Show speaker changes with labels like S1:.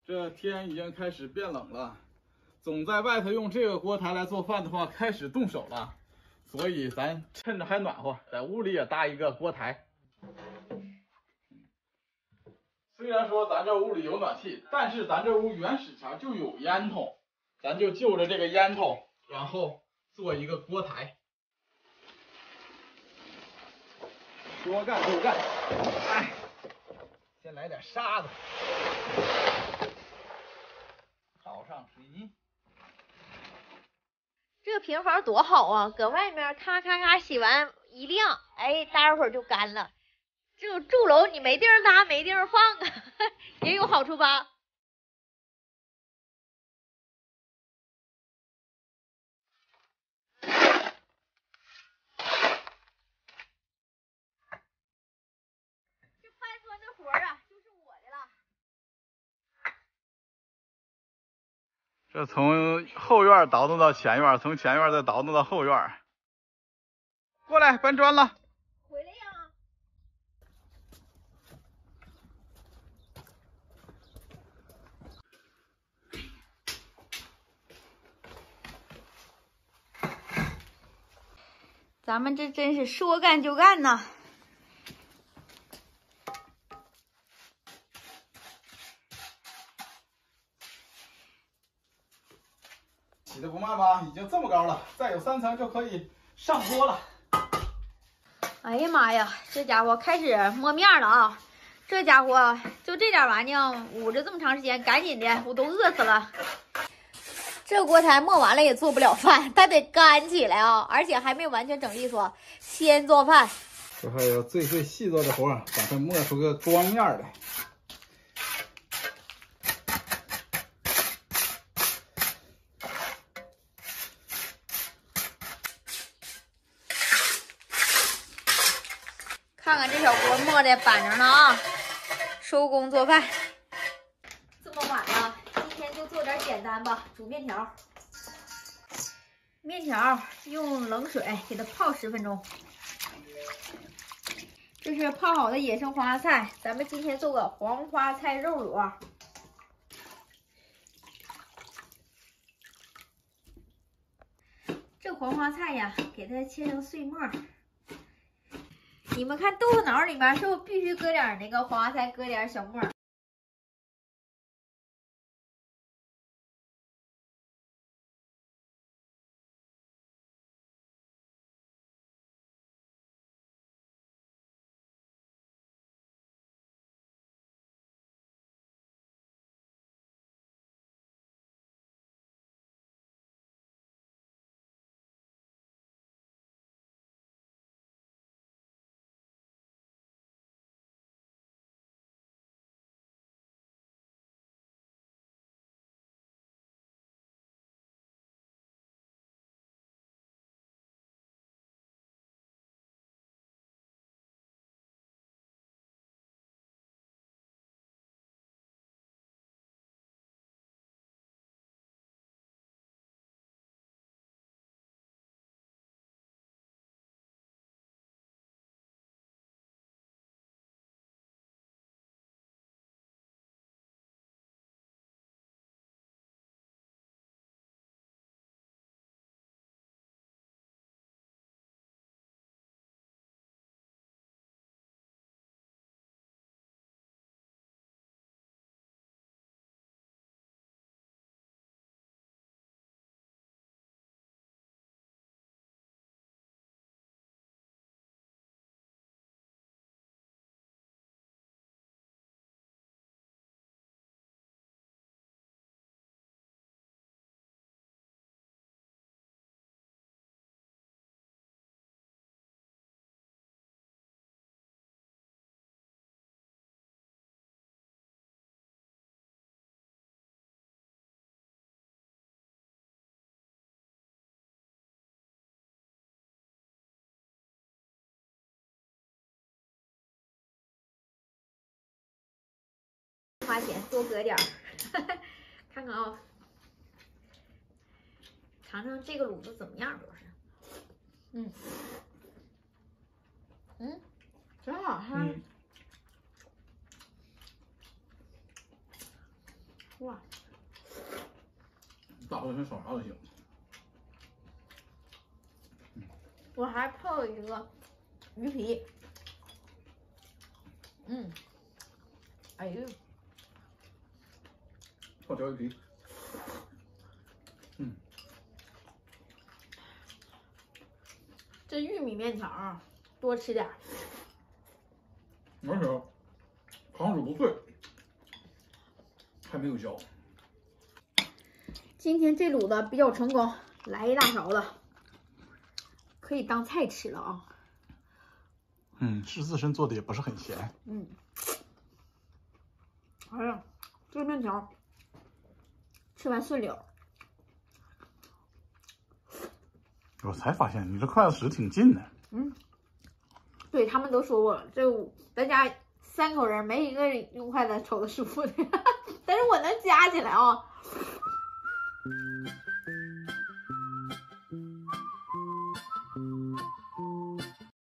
S1: 这天已经开始变冷了，总在外头用这个锅台来做饭的话，开始冻手了。所以咱趁着还暖和，在屋里也搭一个锅台。虽然说咱这屋里有暖气，但是咱这屋原始前就有烟囱，咱就就着这个烟囱，然后做一个锅台。说干就干，哎，先来点沙子，倒上水泥。
S2: 这个平房多好啊，搁外面咔咔咔洗完一晾，哎，待会儿就干了。这种住楼你没地儿搭，没地儿放啊，也有好处吧？这搬砖的活啊，就是我的了。
S1: 这从后院倒腾到前院，从前院再倒腾到后院。过来搬砖了。
S2: 回来呀。咱们这真是说干就干呐！
S1: 起的不慢吧？已经这么高了，再有3层就可以上锅了。
S2: 哎呀妈呀，这家伙开始摸面了啊！这家伙就这点玩意儿捂着这么长时间，赶紧的，我都饿死了。这锅台磨完了也做不了饭，它得干起来啊，而且还没完全整利索，先做饭。
S1: 这还有最细做的活，把它磨出个光面来。
S2: 看看这小锅磨的板正了啊，收工做饭。这么晚了，今天就做点简单吧，煮面条。面条用冷水给它泡10分钟。这是泡好的野生黄花菜，咱们今天做个黄花菜肉卤。这黄花菜呀，给它切成碎末。你们看豆腐脑里面是不是必须搁点那个黄花菜，搁点小末？花钱多搁点儿，看看啊，尝尝这个卤子怎么样，主要是，真好吃。 哇，
S1: 大锅跟烧啥都行。
S2: 我还泡了一个鱼皮。哎呦，
S1: 泡条鱼皮。
S2: 这玉米面条啊，多吃点。
S1: 而且糖水不脆，还没有焦。
S2: 今天这卤的比较成功，来一大勺子，可以当菜吃了啊。
S1: 是自身做的也不是很咸。
S2: 哎呀，这个面条吃完顺溜。
S1: 我才发现你这筷子使挺近的。
S2: 对他们都说过，这咱家3口人没一个用筷子瞅着舒服的，但是我能夹起来啊。